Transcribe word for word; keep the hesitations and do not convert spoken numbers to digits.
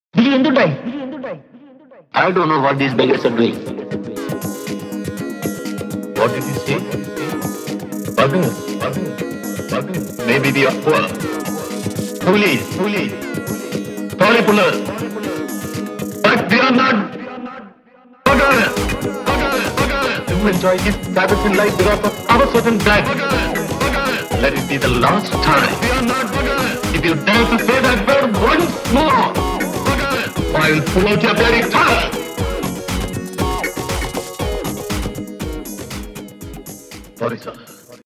I don't know what these beggars are doing. What did he say? Beggars, beggars, beggars. Maybe they are poor. Foolish, foolish. Sorry, pullers. But they are not beggars. Beggars, beggars. You enjoy this habits in life because of our certain black. Let it be the last time. We are not beggars. If you dare to say that word once more, I will pull out your bloody tongue.